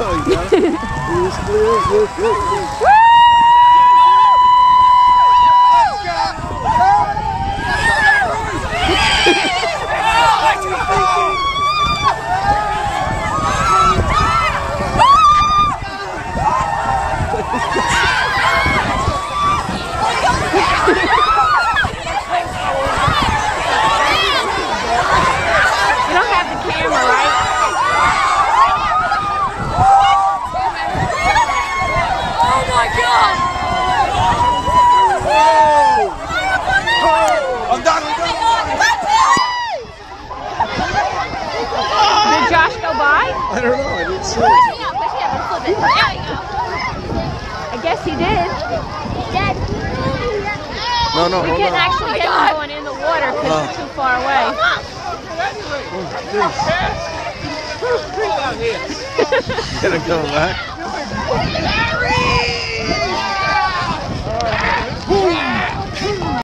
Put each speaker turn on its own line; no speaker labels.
I don't know, I didn't see it.
I guess he did.
No, hold
we can't
on.
actually get him going in the water because it's too far away.
Gonna go back.